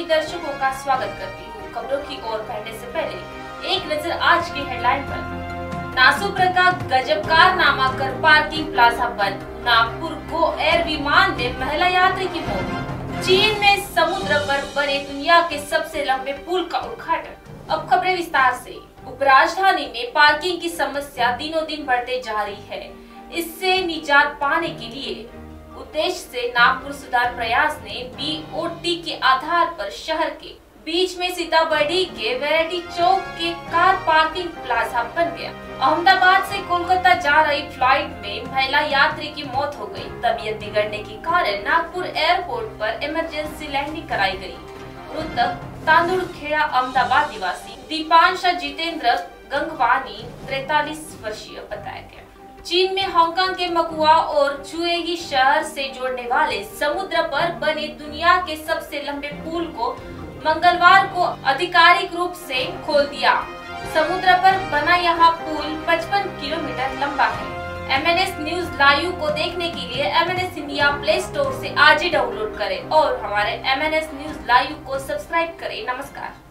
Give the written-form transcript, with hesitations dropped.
दर्शकों का स्वागत करती हूँ। खबरों की ओर बढ़ने से पहले एक नजर आज की हेडलाइन पर। नासूर का गजब कारनामा कर पार्किंग प्लाजा बंद। नागपुर गो एयर विमान में महिला यात्री की मौत। चीन में समुद्र पर बने दुनिया के सबसे लंबे पुल का उद्घाटन। अब खबरें विस्तार से। उपराजधानी में पार्किंग की समस्या दिनों दिन बढ़ते जा रही है। इससे निजात पाने के लिए उद्देश्य से नागपुर सुधार प्रयास ने BOT के आधार पर शहर के बीच में सीताबर्डी के वैरायटी चौक के कार पार्किंग प्लाजा बन गया। अहमदाबाद से कोलकाता जा रही फ्लाइट में महिला यात्री की मौत हो गई। तबीयत बिगड़ने के कारण नागपुर एयरपोर्ट पर इमरजेंसी लैंडिंग कराई गई। मृतक तांदुलखेड़ा अहमदाबाद निवासी दीपांशा जितेंद्र गंगवानी 43 वर्षीय बताया गया। चीन में हांगकांग के मकुआ और चुएगी शहर से जोड़ने वाले समुद्र पर बने दुनिया के सबसे लंबे पुल को मंगलवार को आधिकारिक रूप से खोल दिया। समुद्र पर बना यह पुल 55 किलोमीटर लंबा है। MNS न्यूज लाइव को देखने के लिए MNS इंडिया प्ले स्टोर से आज ही डाउनलोड करें और हमारे MNS न्यूज लाइव को सब्सक्राइब करें। नमस्कार।